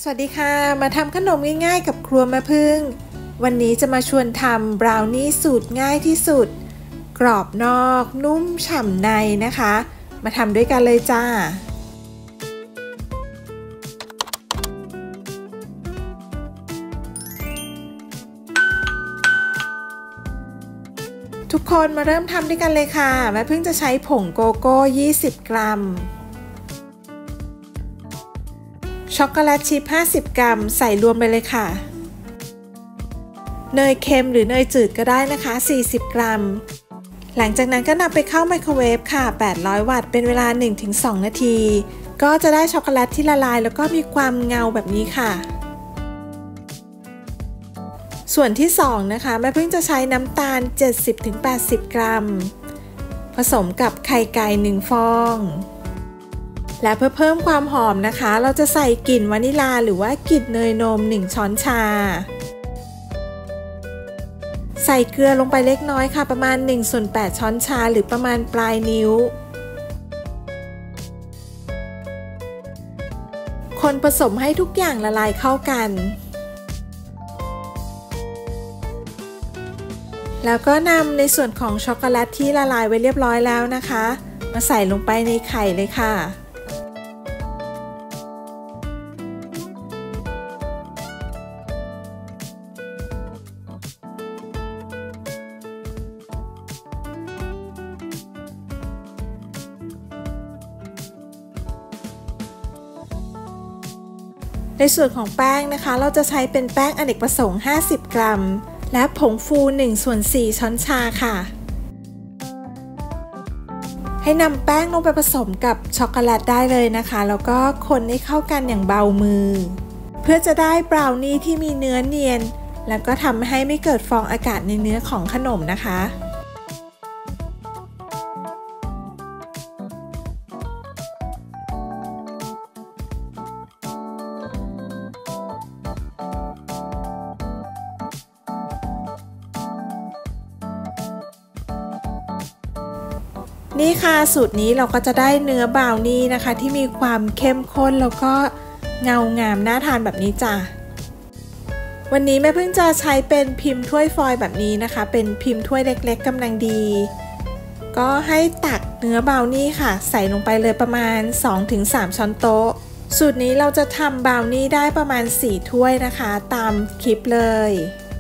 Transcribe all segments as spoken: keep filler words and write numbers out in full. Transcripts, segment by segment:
สวัสดีค่ะมาทำขนมง่ายๆกับครัวแม่พึ่งวันนี้จะมาชวนทำบราวนี่สูตรง่ายที่สุดกรอบนอกนุ่มฉ่ำในนะคะมาทำด้วยกันเลยจ้าทุกคนมาเริ่มทำด้วยกันเลยค่ะแม่พึ่งจะใช้ผงโกโก้ยี่สิบกรัมช็อกโกแลตชิพห้าสิบกรัมใส่รวมไปเลยค่ะเนยเค็มหรือเนยจืดก็ได้นะคะสี่สิบกรัมหลังจากนั้นก็นำไปเข้าไมโครเวฟค่ะแปดร้อยวัตต์เป็นเวลา หนึ่งถึงสอง นาทีก็จะได้ช็อกโกแลตที่ละลายแล้วก็มีความเงาแบบนี้ค่ะส่วนที่สองนะคะแม่พึ่งจะใช้น้ำตาล เจ็ดสิบถึงแปดสิบ กรัมผสมกับไข่ไก่หนึ่งฟองและเพื่อเพิ่มความหอมนะคะเราจะใส่กลิ่นวานิลาหรือว่ากลิ่นเนยนมหนึ่งช้อนชาใส่เกลือลงไปเล็กน้อยค่ะประมาณหนึ่งส่วนแปดช้อนชาหรือประมาณปลายนิ้วคนผสมให้ทุกอย่างละลายเข้ากันแล้วก็นำในส่วนของช็อกโกแลตที่ละลายไว้เรียบร้อยแล้วนะคะมาใส่ลงไปในไข่เลยค่ะในส่วนของแป้งนะคะเราจะใช้เป็นแป้งอเนกประสงค์ห้าสิบกรัมและผงฟูหนึ่งส่วนสี่ช้อนชาค่ะให้นำแป้งลงไปผสมกับช็อกโกแลตได้เลยนะคะแล้วก็คนให้เข้ากันอย่างเบามือเพื่อจะได้บราวนี่ที่มีเนื้อเนียนแล้วก็ทำให้ไม่เกิดฟองอากาศในเนื้อของขนมนะคะนี่ค่ะสูตรนี้เราก็จะได้เนื้อบราวนี่นะคะที่มีความเข้มข้นแล้วก็เงางามน่าทานแบบนี้จ้ะวันนี้แม่พึ่งจะใช้เป็นพิมพ์ถ้วยฟอยล์แบบนี้นะคะเป็นพิมพ์ถ้วยเล็กๆกำลังดีก็ให้ตักเนื้อบราวนี่ค่ะใส่ลงไปเลยประมาณ สองถึงสาม ช้อนโต๊ะสูตรนี้เราจะทำบราวนี่ได้ประมาณสี่ถ้วยนะคะตามคลิปเลย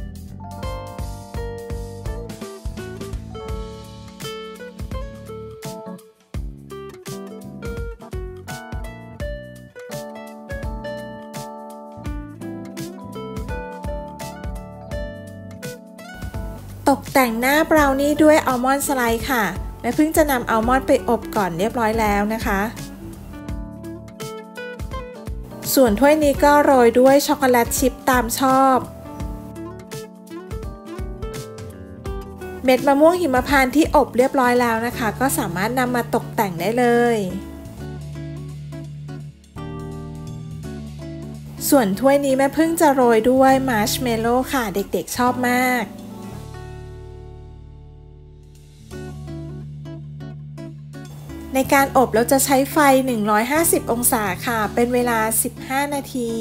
ตกแต่งหน้าบราวนี่ด้วยอัลมอนด์สไลด์ค่ะแม่พึ่งจะนำอัลมอนด์ไปอบก่อนเรียบร้อยแล้วนะคะส่วนถ้วยนี้ก็โรยด้วยช็อกโกแลตชิพตามชอบเม็ดมะม่วงหิมพานต์ที่อบเรียบร้อยแล้วนะคะก็สามารถนำมาตกแต่งได้เลยส่วนถ้วยนี้แม่พึ่งจะโรยด้วยมาร์ชเมลโล่ค่ะเด็กๆชอบมากในการอบเราจะใช้ไฟหนึ่งร้อยห้าสิบองศาค่ะเป็นเวลาสิบห้านาที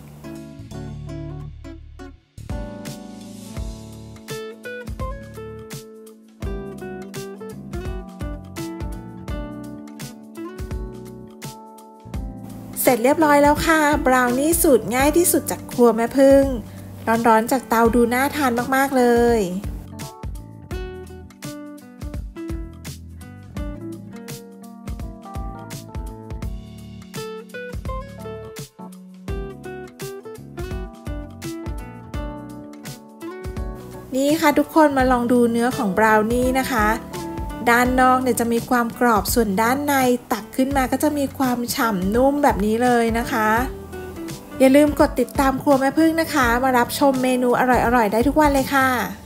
เสร็จเรียบร้อยแล้วค่ะบราวนี่สูตรง่ายที่สุดจากครัวแม่พึ่งร้อนๆจากเตาดูน่าทานมากๆเลยนี่ค่ะทุกคนมาลองดูเนื้อของบราวนี่นะคะด้านนอกเนี่ยจะมีความกรอบส่วนด้านในตักขึ้นมาก็จะมีความฉ่ำนุ่มแบบนี้เลยนะคะอย่าลืมกดติดตามครัวแม่พึ่งนะคะมารับชมเมนูอร่อยๆได้ทุกวันเลยค่ะ